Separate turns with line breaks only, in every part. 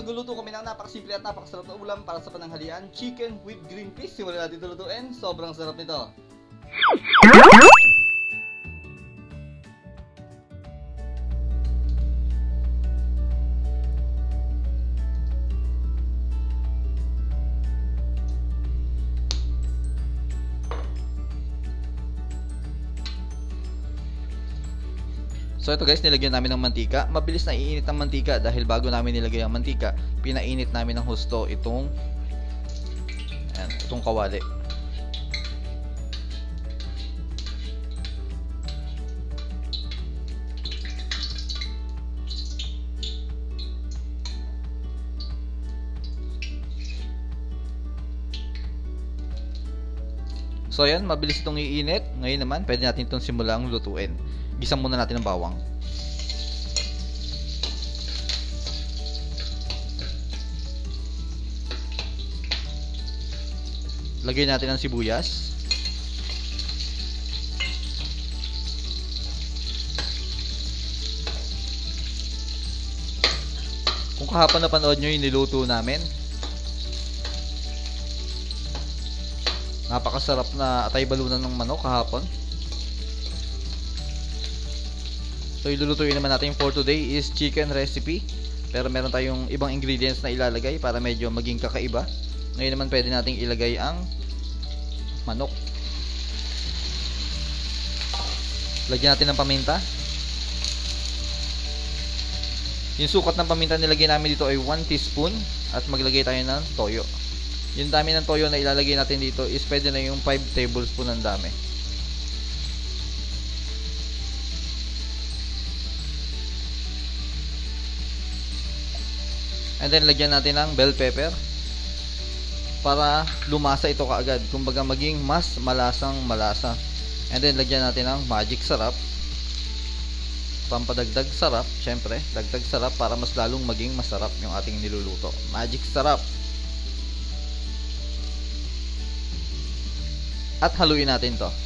magluluto kami ng napakasimple at napakasarap na ulam para sa pananghalian, chicken with green peas. Simulan natin ito lutuin. Sobrang sarap nito. So ito guys, nilagyan namin ng mantika. Mabilis na iinit ang mantika dahil bago namin nilagay ang mantika, pinainit namin ng husto itong kawali. So ayan, mabilis itong iinit. Ngayon naman, pwede natin itong simulang lutuin. Gisam muna natin ang bawang. Lagyan natin ang sibuyas. Kung kahapon napanood nyo yung niluto namin, napakasarap na atay balunan ng manok kahapon. So ilulutuin naman natin for today is chicken recipe. Pero meron tayong ibang ingredients na ilalagay para medyo maging kakaiba. Ngayon naman pwede nating ilagay ang manok. Lagyan natin ng paminta. Yung sukat ng paminta nilagay namin dito ay 1 teaspoon. At maglagay tayo ng toyo. Yung dami ng toyo na ilalagay natin dito is pwede na yung 5 tablespoon ng dami. And then lagyan natin ng bell pepper para lumasa ito kaagad. Kumbaga maging mas malasang malasa. And then lagyan natin ng magic sarap. Pampadagdag sarap, syempre, dagdag sarap para mas lalong maging masarap yung ating niluluto. Magic sarap. At haluin natin to.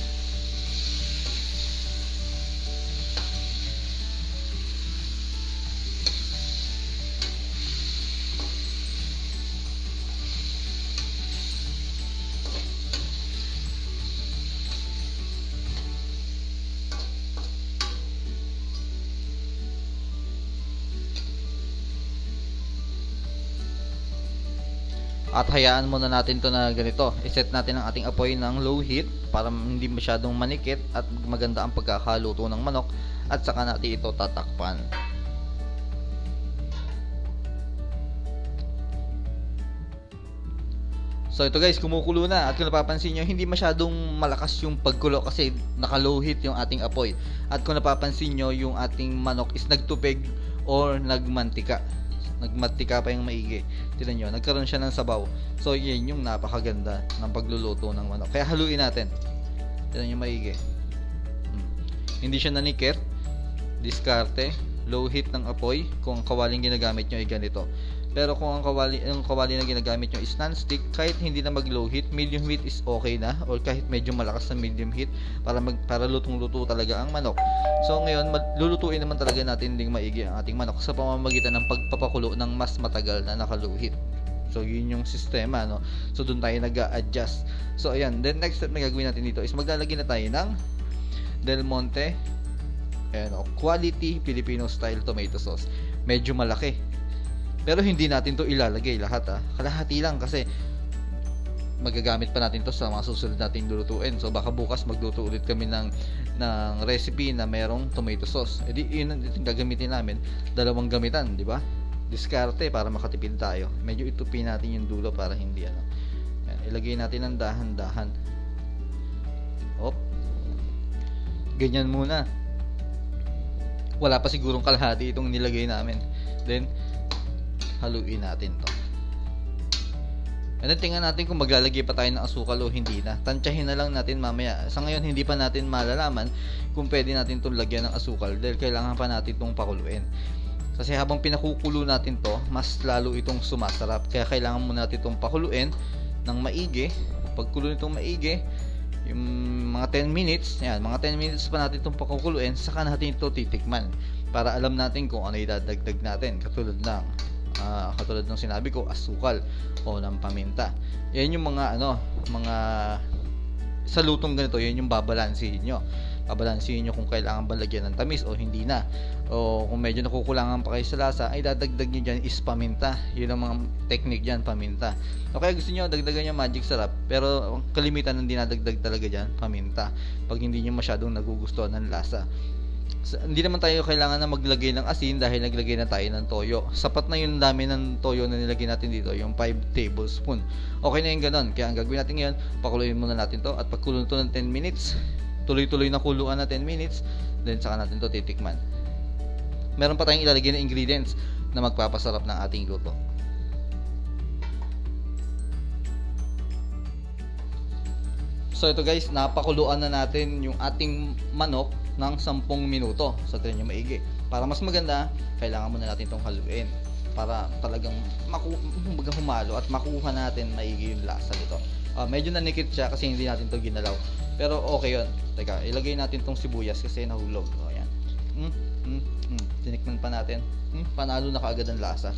At hayaan muna natin to na ganito. I-set natin ang ating apoy ng low heat para hindi masyadong manikit at maganda ang pagkakaluto ng manok. At saka natin ito tatakpan. So ito guys, kumukulo na. At kung napapansin nyo, hindi masyadong malakas yung pagkulo kasi naka-low heat yung ating apoy. At kung napapansin nyo, yung ating manok is nagtupig or nagmantika. Nagmantika pa yung maigi. Tignan nyo, nagkaroon siya ng sabaw. So yun yung napakaganda ng pagluluto ng manok. Kaya haluin natin. Tignan nyo maigi. Hindi siya nanikit. Diskarte. Low heat ng apoy. Kung ang kawaling ginagamit nyo ay ganito. Pero kung ang kawali na ginagamit nyo is non-stick, kahit hindi na mag-low heat, medium heat is okay na. Or kahit medyo malakas na medium heat para lutong-luto talaga ang manok. So ngayon, lulutuin naman talaga natin ding maigi ang ating manok sa pamamagitan ng pagpapakulo ng mas matagal na naka-low heat. So yun yung sistema, no? So dun tayo nag-a-adjust. So ayan, then next step na gagawin natin dito is maglalagay na tayo ng Del Monte quality Filipino style tomato sauce. Medyo malaki. Pero hindi natin to ilalagay lahat kalahati lang kasi magagamit pa natin to sa mga susunod nating lulutuin. So baka bukas magluto ulit kami ng recipe na merong tomato sauce. E di yun ang gagamitin namin. Dalawang gamitan, di ba? Diskarte para makatipid tayo. Medyo itupin natin yung dulo para hindi Yan, ilagay natin ng dahan-dahan. Op. Ganyan muna. Wala pa sigurong kalahati itong nilagay namin. Then haluin natin to. And then tingnan natin kung maglalagay pa tayo ng asukal o hindi na. Tansyahin na lang natin mamaya. Sa ngayon hindi pa natin malalaman kung pwede natin itong lagyan ng asukal dahil kailangan pa natin itong pakuluin. Kasi habang pinakukulo natin to, mas lalo itong sumasarap. Kaya kailangan muna natin itong pakuluin ng maigi. Pagkulo nitong maigi, yung mga 10 minutes, yan, mga 10 minutes pa natin itong pakukuluin, saka natin ito titikman para alam natin kung ano idadagdag natin. Katulad ng Katulad ng sinabi ko, asukal o ng paminta. Yan yung mga sa lutong ganito, yan yung babalansihin nyo. Babalansihin nyo kung kailangan ba lagyan ng tamis o hindi na. O kung medyo nakukulangan pa kayo sa lasa, ay dadagdag nyo dyan is paminta. Yun ang mga technique dyan, paminta. O kaya gusto nyo, dagdagan nyo magic sarap. Pero kalimitan ng dinadagdag talaga dyan, paminta. Pag hindi nyo masyadong nagugustuhan ng lasa. Hindi naman tayo kailangan na maglagay ng asin dahil naglagay na tayo ng toyo. Sapat na yung dami ng toyo na nilagay natin dito, yung 5 tablespoon. Okay na yung ganon. Kaya ang gagawin natin ngayon, pakuluin muna natin to. At pagkulo to ng 10 minutes, tuloy-tuloy na kuluan na 10 minutes, then saka natin to titikman. Meron pa tayong ilalagay na ingredients na magpapasarap ng ating luto. So ito guys, napakuluan na natin yung ating manok ng 10 minuto. So tignan nyo maigi. Para mas maganda, kailangan muna natin itong haluin para talagang humalo at makuha natin maigi yung lasa nito. Medyo nanikit siya kasi hindi natin to ginalaw. Pero okay yun. Teka, ilagay natin tong sibuyas kasi nahulog. O yan. Tinikman pa natin. Panalo na kaagad ang lasa.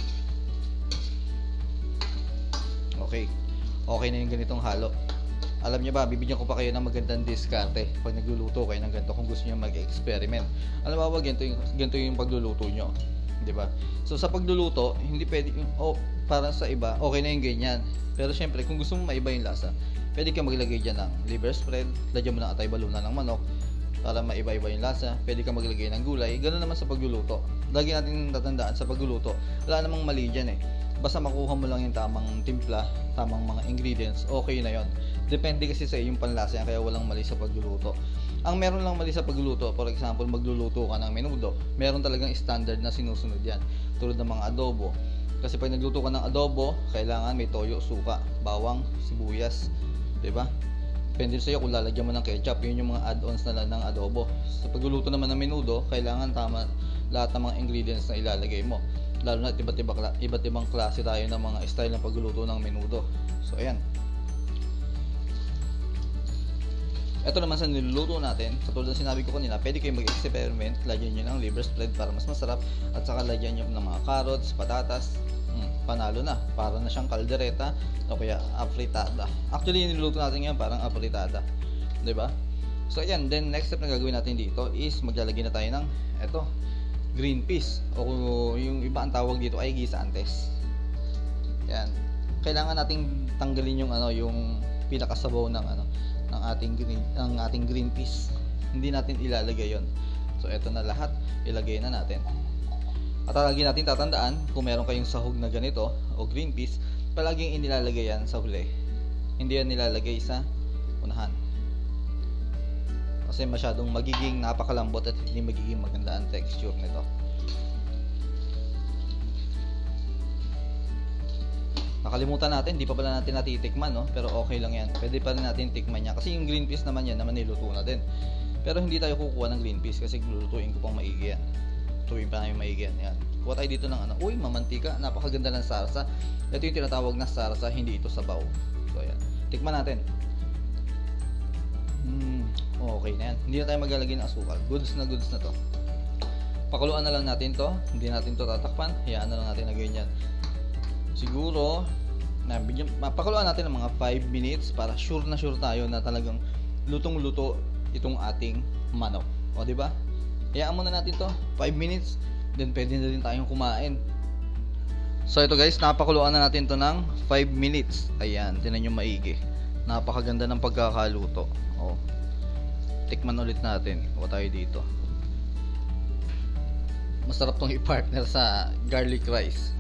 Okay. Okay na yung ganitong halo. Alam niyo ba, bibigyan ko pa kayo ng magandang diskarte pag nagluluto kayo ng ganito kung gusto niyo mag-experiment. Alam mo ba, ganito yung pagluluto niyo, 'di ba? So sa pagluluto, hindi pwede para sa iba, okay na yung ganyan. Pero syempre, kung gusto mo maiba yung lasa, pwede kang maglagay diyan ng liver spread, lagyan mo ng atay balunan ng manok para maiba-iba yung lasa. Pwede kang maglagay ng gulay. Ganoon naman sa pagluluto. Lagi natin tatandaan sa pagluluto, wala namang mali diyan eh. Basta makuha mo lang yung tamang timpla, tamang mga ingredients, okay na yon. Depende kasi sa iyong panlasa yan, kaya walang mali sa pagluluto. Ang meron lang mali sa pagluluto, for example, magluluto ka ng menudo, meron talagang standard na sinusunod yan. Tulad ng mga adobo. Kasi pag nagluto ka ng adobo, kailangan may toyo, suka, bawang, sibuyas, 'di ba? Depende sa iyo kung lalagyan mo ng ketchup, yun yung mga add-ons na lang ng adobo. Sa pagluluto naman ng menudo, kailangan tama lahat ng mga ingredients na ilalagay mo. Lalo na iba't ibang klase tayo ng mga style ng pagluluto ng menudo. So ayan. Ito naman sa niluluto natin, katulad ng sinabi ko kanina, pwede kayong mag-experiment, lagyan nyo ng liver spread para mas masarap, at saka lagyan nyo ng mga carrots, patatas, panalo na, para na siyang kaldereta o kaya afritada. Actually, yung niluluto natin ngayon parang afritada, 'di ba? So ayan, then next step na gagawin natin dito is maglalagay na tayo ng green peas, o yung iba ang tawag dito ay guisantes. Yan. Kailangan nating tanggalin yung yung pinakasabaw ng ng ating green peas. Hindi natin ilalagay 'yon. So eto na lahat, ilagay na natin. At lagi natin tatandaan, kung meron kayong sahog na ganito o green peas, palaging inilalagay yan sa huli. Hindi yan nilalagay sa unahan. Kasi masyadong magiging napakalambot at hindi magiging maganda ang texture nito. Nakalimutan natin, di pa pala natin natitikman, no? Pero okay lang yan. Pwede pa rin natin tikman niya. Kasi yung green peas naman yan, naman niluto na din. Pero hindi tayo kukuha ng green peas kasi lulutuin ko pang maigi yan. Tuwing pa namin maigi yan. Kuha tayo dito ng uy, mamantika. Napakaganda ng sarsa. Ito yung tinatawag na sarsa, hindi ito sabaw. So ayan. Tikman natin. Okay na yan. Hindi na tayo maglalagay ng asukal. Goods na to. Pakuluan na lang natin to. Hindi natin to tatakpan. Hayaan na lang natin na ganyan. Siguro, pakuluan natin ng mga 5 minutes para sure na sure tayo na talagang lutong-luto itong ating manok. O, diba? Hayaan muna natin to. 5 minutes. Then, pwede na rin tayong kumain. So, ito guys, napakuluan na natin to ng 5 minutes. Ayan, tinan nyo maigi. Napakaganda ng pagkakaluto. O, tikman ulit natin. Kuha tayo dito. Masarap tong i-partner sa garlic rice.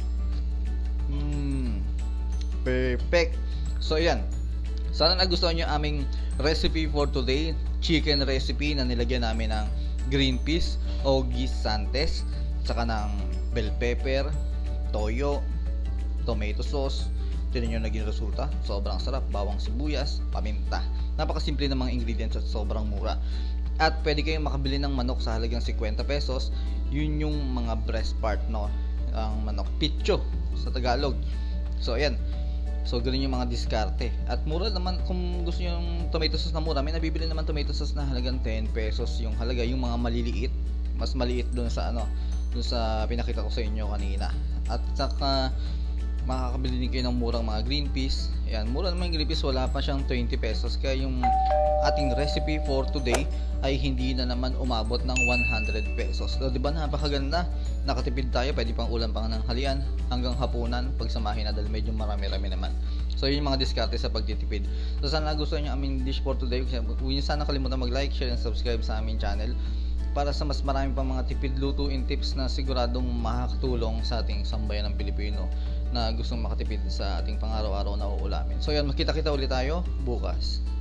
Perfect. So ayan, sana nagustuhan nyo aming recipe for today. Chicken recipe na nilagyan namin ng green peas o guisantes, saka ng bell pepper, toyo, tomato sauce. Tignan nyo naging resulta. Sobrang sarap. Bawang sibuyas, paminta. Napakasimple ng mga ingredients at sobrang mura. At pwede kayong makabili ng manok sa halagang 50 pesos. Yun yung mga breast part, no? Ang manok, pitcho sa Tagalog. So ayan. So ganun yung mga diskarte. At mura naman, kung gusto niyo yung tomato sauce na mura, may nabibili naman tomato sauce na halagang 10 pesos yung halaga, yung mga maliliit. Mas maliit doon sa dun sa pinakita ko sa inyo kanina. At saka makakabili din kayo ng murang mga green peas. Ayan, mura naman yung green peas, wala pa siyang 20 pesos. Kaya yung ating recipe for today ay hindi na naman umabot ng 100 pesos. So, diba napakaganda? Nakatipid tayo, pwede pang ulam pang ng halian hanggang hapunan, pagsamahin na dahil medyo marami-rami naman. So yun yung mga diskarte sa pagtitipid. So sana gusto niyo aming dish for today. Huwag niyo sana kalimutan mag-like, share, and subscribe sa aming channel para sa mas marami pang mga tipid lutuin tips na siguradong makakatulong sa ating sambayan ng Pilipino na gustong makatipid sa ating pang-araw-araw na uulamin. So yan, makita-kita ulit tayo bukas.